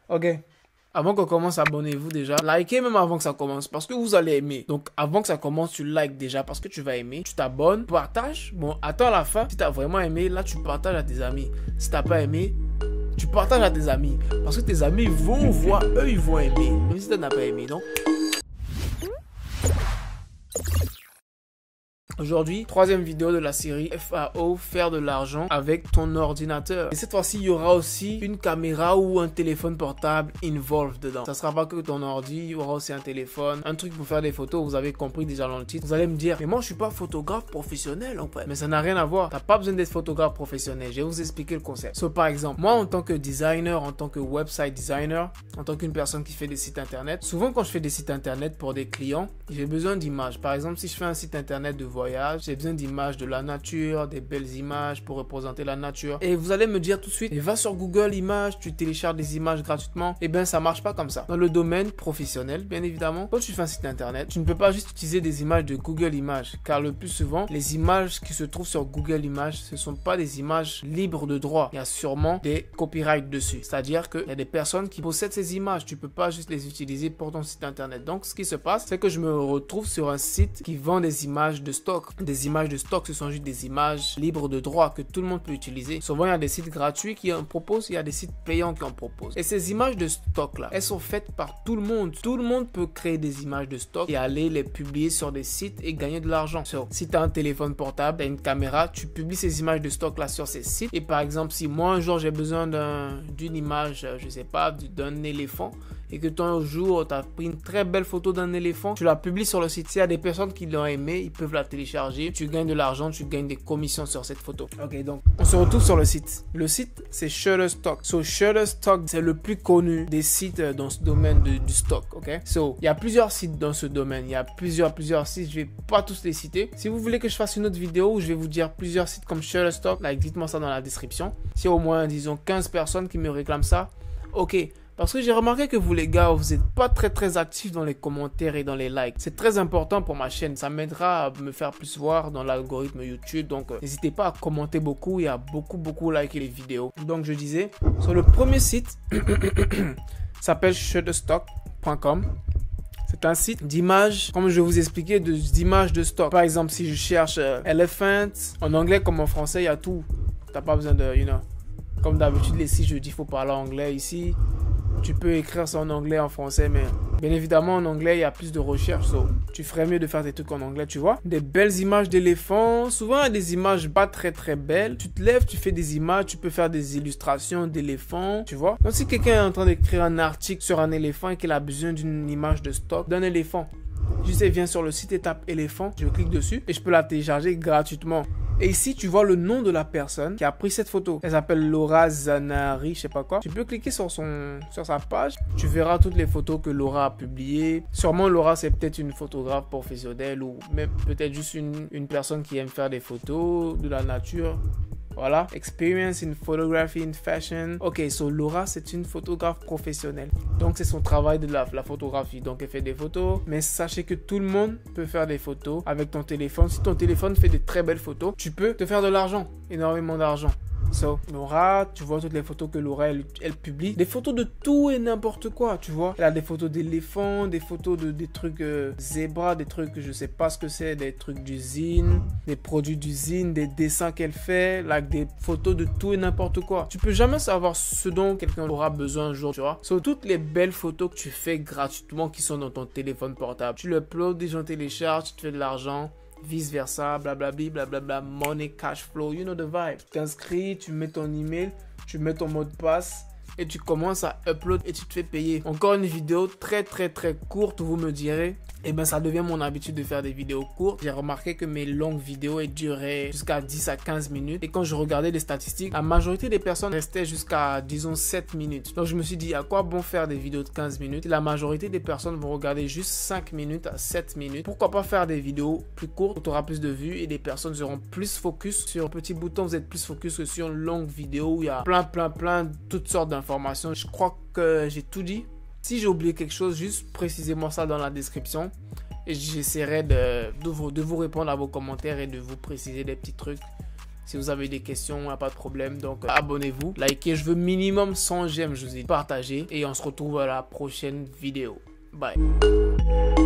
Ok. Avant qu'on commence, abonnez-vous déjà. Likez même avant que ça commence parce que vous allez aimer. Donc avant que ça commence, tu likes déjà parce que tu vas aimer. Tu t'abonnes, partages. Bon, attends la fin. Si tu as vraiment aimé, là tu partages à tes amis. Si tu n'as pas aimé, tu partages à tes amis. Parce que tes amis vont voir, eux ils vont aimer. Même si tu n'as pas aimé, non? Aujourd'hui, troisième vidéo de la série FAO, faire de l'argent avec ton ordinateur. Et cette fois-ci, il y aura aussi une caméra ou un téléphone portable involved dedans. Ça sera pas que ton ordi, il y aura aussi un téléphone, un truc pour faire des photos. Vous avez compris déjà dans le titre. Vous allez me dire, mais moi je suis pas photographe professionnel en fait. Mais ça n'a rien à voir. T'as pas besoin d'être photographe professionnel. Je vais vous expliquer le concept. So, par exemple, moi en tant que designer, en tant que website designer, en tant qu'une personne qui fait des sites internet, souvent quand je fais des sites internet pour des clients, j'ai besoin d'images. Par exemple, si je fais un site internet de voyage, j'ai besoin d'images de la nature, des belles images pour représenter la nature. Et vous allez me dire tout de suite, va sur Google Images, tu télécharges des images gratuitement. Eh bien, ça marche pas comme ça. Dans le domaine professionnel, bien évidemment, quand tu fais un site internet, tu ne peux pas juste utiliser des images de Google Images, car le plus souvent, les images qui se trouvent sur Google Images, ce sont pas des images libres de droit. Il y a sûrement des copyrights dessus. C'est-à-dire qu'il y a des personnes qui possèdent ces images. Tu peux pas juste les utiliser pour ton site internet. Donc, ce qui se passe, c'est que je me retrouve sur un site qui vend des images de stock. Des images de stock, ce sont juste des images libres de droit que tout le monde peut utiliser. Souvent, il y a des sites gratuits qui en proposent, il y a des sites payants qui en proposent. Et ces images de stock là, elles sont faites par tout le monde. Tout le monde peut créer des images de stock et aller les publier sur des sites et gagner de l'argent. Si tu as un téléphone portable, tu as une caméra, tu publies ces images de stock là sur ces sites. Et par exemple, si moi un jour j'ai besoin d'une image, je sais pas, d'un éléphant, et que toi un jour tu as pris une très belle photo d'un éléphant, tu la publies sur le site. S'il y a des personnes qui l'ont aimé, ils peuvent la télécharger, tu gagnes de l'argent, tu gagnes des commissions sur cette photo. Ok, donc on se retrouve sur le site. Le site c'est Shutterstock. So Shutterstock c'est le plus connu des sites dans ce domaine du stock. Ok, so il y a plusieurs sites dans ce domaine, il y a plusieurs sites, je vais pas tous les citer. Si vous voulez que je fasse une autre vidéo où je vais vous dire plusieurs sites comme Shutterstock, like, dites-moi ça dans la description. Si au moins disons 15 personnes qui me réclament ça, ok. Parce que j'ai remarqué que vous les gars, vous n'êtes pas très actifs dans les commentaires et dans les likes. C'est très important pour ma chaîne. Ça m'aidera à me faire plus voir dans l'algorithme YouTube. Donc n'hésitez pas à commenter beaucoup et à beaucoup liker les vidéos. Donc je disais, sur le premier site, s'appelle shutterstock.com. C'est un site d'images, comme je vais vous expliquer, d'images de stock. Par exemple, si je cherche elephant, en anglais comme en français, il y a tout. T'as pas besoin de, comme d'habitude, les sites, je dis, il faut parler anglais ici. Tu peux écrire ça en anglais, en français, mais bien évidemment, en anglais, il y a plus de recherche. So, tu ferais mieux de faire des trucs en anglais, tu vois. Des belles images d'éléphants. Souvent, il y a des images pas très belles. Tu te lèves, tu fais des images, tu peux faire des illustrations d'éléphants, tu vois. Donc, si quelqu'un est en train d'écrire un article sur un éléphant et qu'il a besoin d'une image de stock d'un éléphant, je sais, viens sur le site et tape éléphant, je clique dessus et je peux la télécharger gratuitement. Et ici, tu vois le nom de la personne qui a pris cette photo. Elle s'appelle Laura Zanari, je sais pas quoi. Tu peux cliquer sur sa page. Tu verras toutes les photos que Laura a publiées. Sûrement, Laura, c'est peut-être une photographe professionnelle ou même peut-être juste une personne qui aime faire des photos de la nature. Voilà, experience in photography and fashion. Ok, so Laura, c'est une photographe professionnelle. Donc, c'est son travail de la photographie. Donc, elle fait des photos. Mais sachez que tout le monde peut faire des photos avec ton téléphone. Si ton téléphone fait de très belles photos, tu peux te faire de l'argent, énormément d'argent. So, Laura, tu vois toutes les photos que Laura, elle publie. Des photos de tout et n'importe quoi, tu vois. Elle a des photos d'éléphants, des photos des trucs zébras, des trucs, je sais pas ce que c'est, des trucs d'usine, des produits d'usine, des dessins qu'elle fait, like des photos de tout et n'importe quoi. Tu peux jamais savoir ce dont quelqu'un aura besoin un jour, tu vois. So, toutes les belles photos que tu fais gratuitement qui sont dans ton téléphone portable, tu l'uploades, des gens téléchargent, tu te fais de l'argent. Vice versa, blablabla, money, cash flow, you know the vibe. Tu t'inscris, tu mets ton email, tu mets ton mot de passe et tu commences à upload et tu te fais payer. Encore une vidéo très courte, vous me direz. Et ben ça devient mon habitude de faire des vidéos courtes. J'ai remarqué que mes longues vidéos elles duraient jusqu'à 10 à 15 minutes. Et quand je regardais les statistiques, la majorité des personnes restaient jusqu'à, disons, 7 minutes. Donc je me suis dit, à quoi bon faire des vidéos de 15 minutes? La majorité des personnes vont regarder juste 5 minutes à 7 minutes. Pourquoi pas faire des vidéos plus courtes où tu auras plus de vues et des personnes seront plus focus sur un petit bouton. Vous êtes plus focus que sur une longue vidéo où il y a plein, toutes sortes d'informations. Je crois que j'ai tout dit. Si j'ai oublié quelque chose, juste précisez-moi ça dans la description et j'essaierai de vous répondre à vos commentaires et de vous préciser des petits trucs Si vous avez des questions, il n'y a pas de problème. Donc, abonnez-vous, likez. Je veux minimum 100 j'aime, je vous ai partagé. Et on se retrouve à la prochaine vidéo. Bye.